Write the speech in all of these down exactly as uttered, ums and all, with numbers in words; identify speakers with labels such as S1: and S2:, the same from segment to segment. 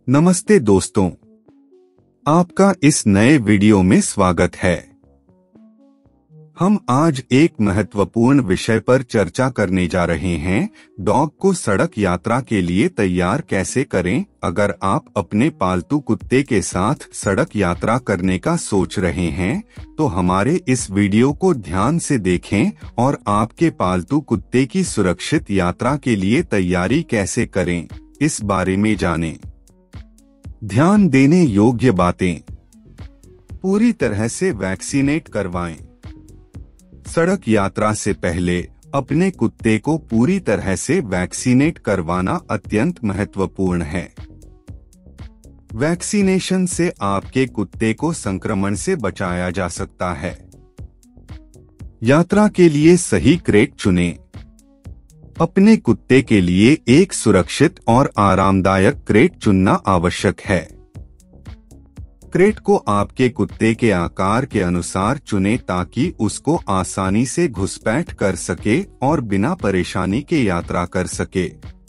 S1: नमस्ते दोस्तों, आपका इस नए वीडियो में स्वागत है। हम आज एक महत्वपूर्ण विषय पर चर्चा करने जा रहे हैं। डॉग को सड़क यात्रा के लिए तैयार कैसे करें। अगर आप अपने पालतू कुत्ते के साथ सड़क यात्रा करने का सोच रहे हैं, तो हमारे इस वीडियो को ध्यान से देखें और आपके पालतू कुत्ते की सुरक्षित यात्रा के लिए तैयारी कैसे करें, इस बारे में जानें। ध्यान देने योग्य बातें। पूरी तरह से वैक्सीनेट करवाएं। सड़क यात्रा से पहले अपने कुत्ते को पूरी तरह से वैक्सीनेट करवाना अत्यंत महत्वपूर्ण है। वैक्सीनेशन से आपके कुत्ते को संक्रमण से बचाया जा सकता है। यात्रा के लिए सही क्रेट चुनें। अपने कुत्ते के लिए एक सुरक्षित और आरामदायक क्रेट चुनना आवश्यक है। क्रेट को आपके कुत्ते के आकार के अनुसार चुनें ताकि उसको आसानी से घुसपैठ कर सके और बिना परेशानी के यात्रा कर सके।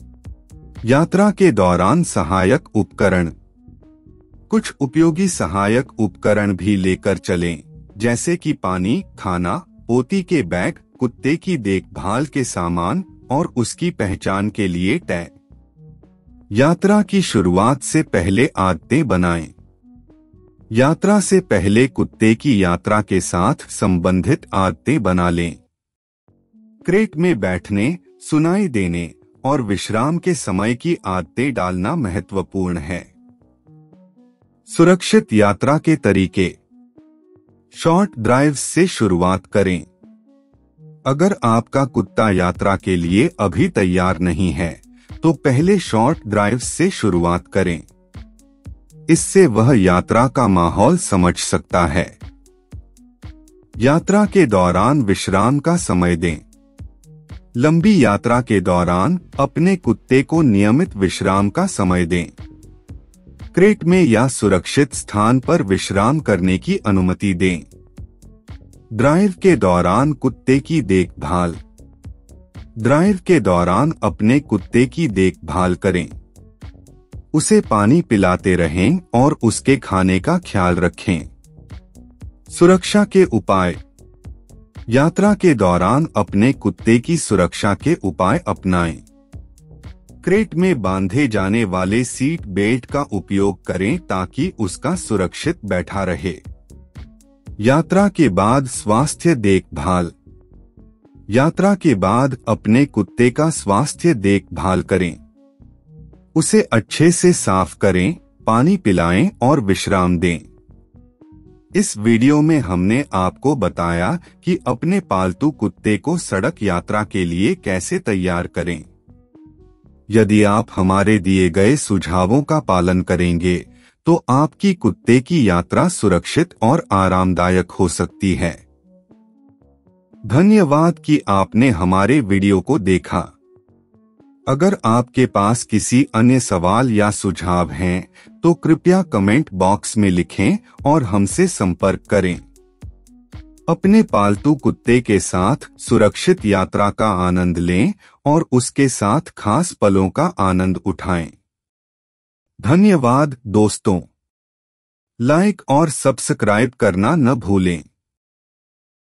S1: यात्रा के दौरान सहायक उपकरण। कुछ उपयोगी सहायक उपकरण भी लेकर चलें, जैसे कि पानी, खाना, पोती के बैग, कुत्ते की देखभाल के सामान और उसकी पहचान के लिए टैग। यात्रा की शुरुआत से पहले आदतें बनाएं। यात्रा से पहले कुत्ते की यात्रा के साथ संबंधित आदतें बना लें। क्रेट में बैठने, सुनाई देने और विश्राम के समय की आदतें डालना महत्वपूर्ण है। सुरक्षित यात्रा के तरीके। शॉर्ट ड्राइव से शुरुआत करें। अगर आपका कुत्ता यात्रा के लिए अभी तैयार नहीं है, तो पहले शॉर्ट ड्राइव से शुरुआत करें। इससे वह यात्रा का माहौल समझ सकता है। यात्रा के दौरान विश्राम का समय दें। लंबी यात्रा के दौरान अपने कुत्ते को नियमित विश्राम का समय दें। क्रेट में या सुरक्षित स्थान पर विश्राम करने की अनुमति दें। ड्राइव के दौरान कुत्ते की देखभाल। ड्राइव के दौरान अपने कुत्ते की देखभाल करें। उसे पानी पिलाते रहें और उसके खाने का ख्याल रखें। सुरक्षा के उपाय। यात्रा के दौरान अपने कुत्ते की सुरक्षा के उपाय अपनाएं। क्रेट में बांधे जाने वाले सीट बेल्ट का उपयोग करें ताकि उसका सुरक्षित बैठा रहे। यात्रा के बाद स्वास्थ्य देखभाल। यात्रा के बाद अपने कुत्ते का स्वास्थ्य देखभाल करें। उसे अच्छे से साफ करें, पानी पिलाएं और विश्राम दें। इस वीडियो में हमने आपको बताया कि अपने पालतू कुत्ते को सड़क यात्रा के लिए कैसे तैयार करें। यदि आप हमारे दिए गए सुझावों का पालन करेंगे, तो आपकी कुत्ते की यात्रा सुरक्षित और आरामदायक हो सकती है। धन्यवाद कि आपने हमारे वीडियो को देखा। अगर आपके पास किसी अन्य सवाल या सुझाव हैं, तो कृपया कमेंट बॉक्स में लिखें और हमसे संपर्क करें। अपने पालतू कुत्ते के साथ सुरक्षित यात्रा का आनंद लें और उसके साथ खास पलों का आनंद उठाएं। धन्यवाद दोस्तों। लाइक और सब्सक्राइब करना न भूलें।